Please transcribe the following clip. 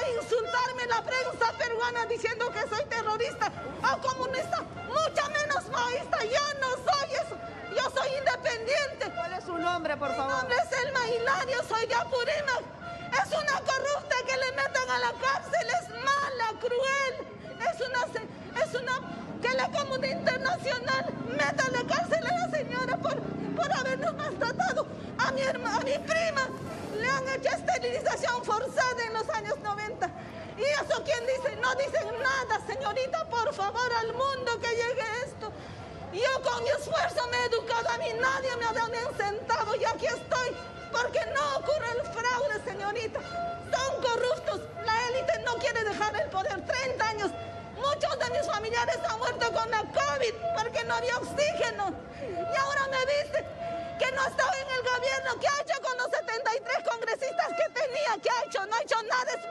a insultarme en la prensa peruana diciendo que soy terrorista o comunista, mucho menos maoísta. Yo no soy eso. Yo soy independiente. ¿Cuál es su nombre, por favor? Mi nombre es Elma Hilario, soy de Apurímac. Es una corrupta que le metan a la cárcel, es mala, cruel. Es una que la comunidad internacional meta a la cárcel a la señora por habernos maltratado. A mi prima le han hecho esterilización forzada en los años 90. ¿Y eso quién dice? No dicen nada, señorita, por favor, al mundo que llegue esto. Yo con mi esfuerzo me he educado, a mí nadie me ha dado ni un centavo y aquí estoy, porque no ocurre el fraude, señorita. Son corruptos, la élite no quiere dejar el poder, 30 años. Muchos de mis familiares han muerto con la COVID porque no había oxígeno. Y ahora me dice que no estaba en el gobierno. ¿Qué ha hecho con los 73 congresistas que tenía? ¿Qué ha hecho? No ha hecho nada, es